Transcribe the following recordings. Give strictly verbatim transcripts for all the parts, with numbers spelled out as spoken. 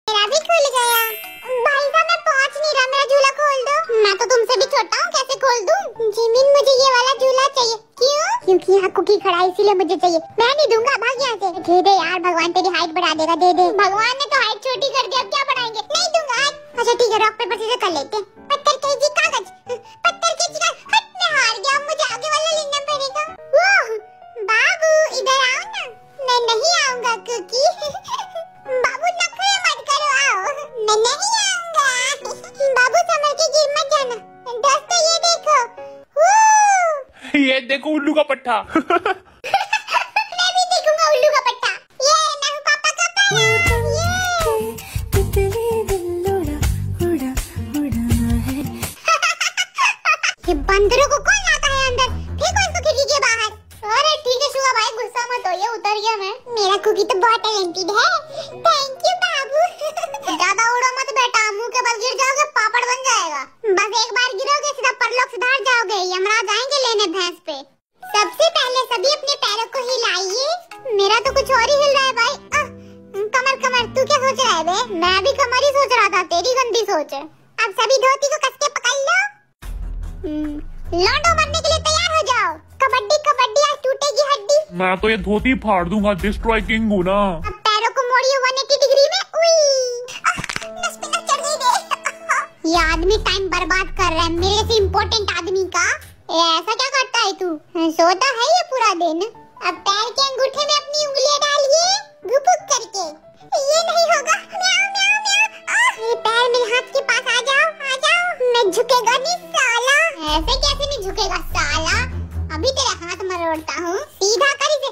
मेरा भी खुल गया। भाई साहब मैं पहुंच नहीं रहा, मेरा झूला खोल दो। मैं तो तुमसे भी छोटा हूँ, कैसे खोल दूँ? जिमिन मुझे ये वाला झूला चाहिए। क्यों? क्योंकि यहाँ कुकी खड़ा है इसीलिए मुझे चाहिए। मैं नहीं दूंगा, भाग यहाँ से। दे दे यार, भगवान तेरी हाइट बढ़ा देगा, दे दे। भगवान ने तो हाइट छोटी कर दी, अब क्या बढ़ाएंगे? नहीं दूंगा। अच्छा ठीक है, रॉक पेपर सीजर कर लेते। पत्थर केजी कागज, पत्थर केजी कागज। हट, मैं हार गया, मुझे आगे वाला लेना पड़ेगा। ओह बाबू इधर आओ ना। मैं नहीं आऊंगा कुकी। बाबू नखरे मत करो, आओ। मैं नहीं आऊंगा। बाबू समझ के गिर मत जाना। दोस्तों ये देखो, ये देखो उल्लू का पट्टा। मैं भी देखूंगा उल्लू का पट्टा। ये मैं हूँ पापा का पाया। ये बंदरों को कौन लाता है अंदर? फेंको इसको खिड़की के बाहर। अरे ठीक है शुआ भाई, गुस्सा मत हो, ये उतर गया मैं। मेरा कुकी तो बहुत टैलेंटेड है। थैंक यू बाबू। ज्यादा उड़ो मत बेटा, मुंह के बल गिर जाओगे पापड़ बन जाएगा। बस एक बार गिरोगे सीधा परलोक सुधार जाओगे, यमराज आएंगे लेने भैंस पे। सबसे पहले सभी अपने पैरों को हिलाइए। मेरा तो कुछ और ही हिल रहा है भाई। आ, कमर कमर, तू क्या सोच रहा है बे? मैं भी कमर ही सोच रहा था, तेरी गंदी सोच है। अब सभी धोती को कस के पकड़ लो। लौंडो मरने के लिए तैयार हो जाओ। कबड्डी कबड्डी, आज टूटेगी हड्डी। मैं तो ये धोती फाड़ दूंगा, डिस्ट्रॉय किंग हूँ ना। अब पैरों को मोड़िए एक सौ अस्सी डिग्री में। उई, नस पे नस चढ़ गई बे। ये आदमी टाइम बर्बाद कर रहा है मेरे से इम्पोर्टेंट आदमी का। ए, ऐसा क्या करता है तू? सोता है ये पूरा दिन। अब पैर के अंगूठे में अपनी उंगलियां डालिए, घुपुक करके। ये नहीं होगा। म्याऊ म्याऊ म्याऊ। ये पैर मेरे हाथ के पास आ जाओ, आ जाओ। मैं झुकेगा नहीं साला। ऐसे कैसे नहीं झुकेगा साला? अभी तेरे हाथ मरोड़ता हूँ, सीधा कर इसे।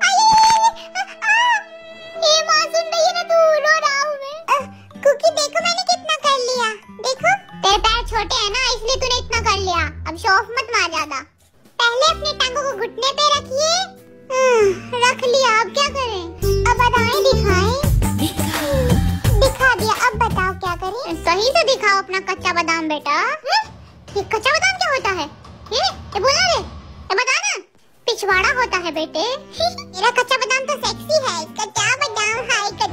ये मासूम नहीं है ना, तू रो रहा हूँ मैं। कुकी देखो मैंने कितना कर लिया, देखो। तेरे पैर छोटे हैं ना, इसलिए तूने इतना कर लिया। अब शो ऑफ मत मार ज्यादा। पहले अपने टांगों को घुटने पे रखिए। रख लिया, अब क्या करें? अब अदाएं दिखाएं। दिखा दिया, अब बताओ क्या करें? सही से दिखाओ अपना कच्चा बादाम बेटा। ये कच्चा बादाम क्या होता है? ये ये बोला रे, ये बता ना। पिछवाड़ा होता है बेटे। मेरा कच्चा बादाम तो सेक्सी है। कच्चा बादाम हाय